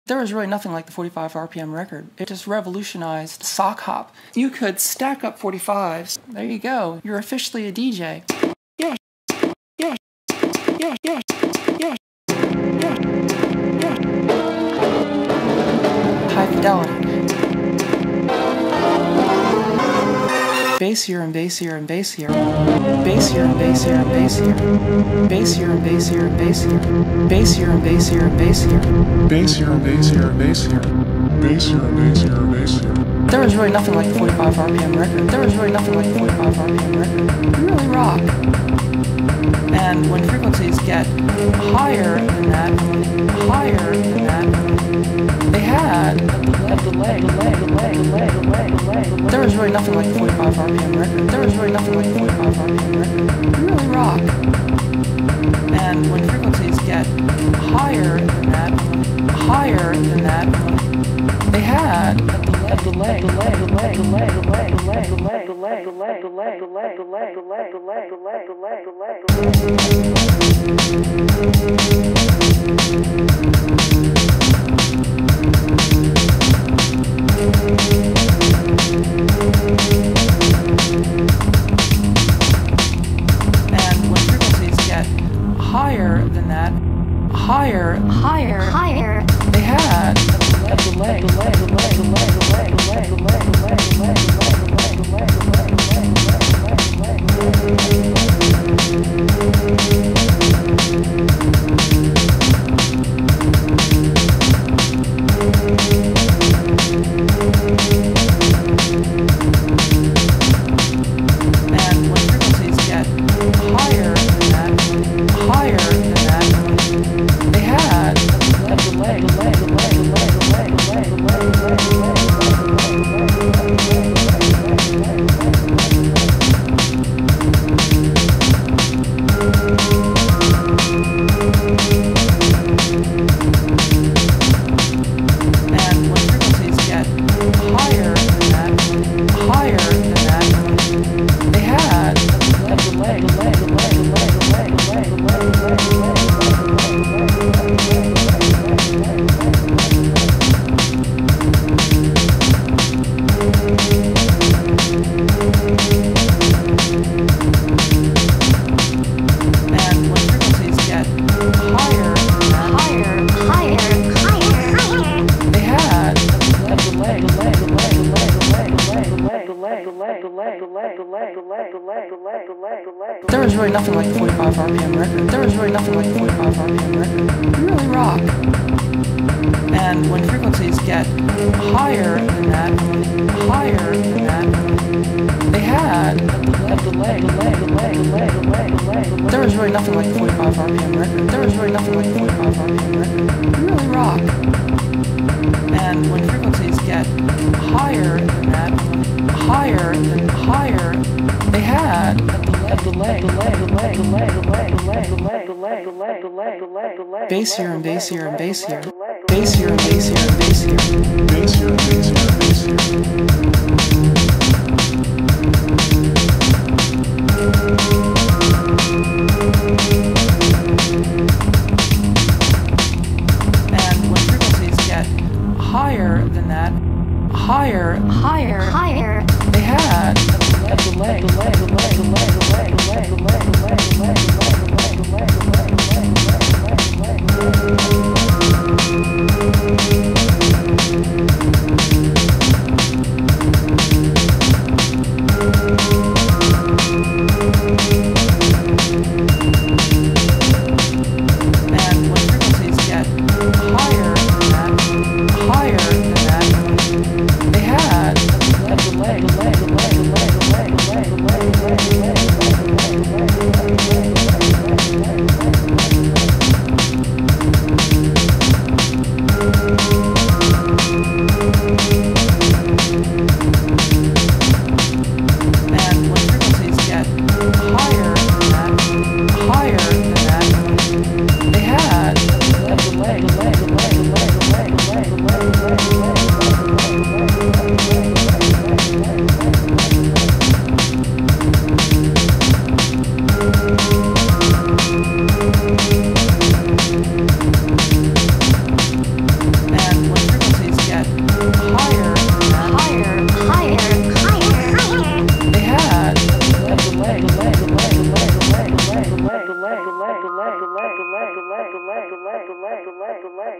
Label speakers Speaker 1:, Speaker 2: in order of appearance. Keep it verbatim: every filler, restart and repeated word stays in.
Speaker 1: There was really nothing like the forty-five R P M record. It just revolutionized sock hop. You could stack up forty-fives. There you go. You're officially a D J. Yeah, yeah, yeah, yeah, yeah, yeah, yeah. High fidelity. Bassier and bassier and bassier. Bassier and bassier and bassier. Bassier and bassier and bassier. Bassier and bassier and bassier.
Speaker 2: Bassier and bassier and bassier. Bassier and bassier and bassier.
Speaker 1: There was really nothing like the forty-five R P M record. There was really nothing like the forty-five R P M record. You really rock. And when frequencies get higher than that, higher than that, they had a delay, delay, delay, delay, delay, delay, delay, delay. There was really nothing like the forty-five R P M record. There was really nothing like the forty-five R P M record. You really rock. And when frequencies get higher than that, higher than that, they had a delay, delay, delay, delay, delay, delay, delay, delay, delay, delay, delay, delay, delay, delay, delay, delay, delay, and when frequencies get higher than that, higher, higher, higher, they had a delay, delay, delay, delay, delay, delay, delay, delay, delay, delay, delay, and when frequencies get higher than that, higher than that, they had a delay, delay, delay, delay, delay, delay, delay, delay, and when frequencies get higher than that, higher than that, they had a delay, delay, delay, delay, delay, delay, delay, delay, and when frequencies get higher than that, higher, higher, higher, higher, they had a delay, delay, delay, delay, delay, delay, delay, delay, delay, delay, delay, delay, delay, delay, delay, delay. There was really nothing like the forty-five R P M record. There was really nothing like the forty-five R P M record. You really rock. And when frequencies get higher than that, higher than that, they had a delay, delay, delay, delay, delay, delay, delay. There was really nothing like the forty-five R P M record. There was really nothing like the forty-five R P M record. You really rock. And when frequencies get higher than that, higher than higher, they had a delay, delay, delay, delay, delay, delay, delay, delay, delay, delay, delay, delay, delay. Bassier and bassier and bassier. Bassier and bassier and bassier.
Speaker 2: Bassier and bassier and bassier.
Speaker 1: And when frequencies get higher than that, higher, higher, higher, they had a delay, delay, delay, delay, delay, delay, delay, delay, delay, delay, delay, delay, delay, delay, delay. And when frequencies get higher than that, higher than that, they had a delay, delay, delay, delay, delay, delay, delay, delay, delay, delay, delay, delay, delay.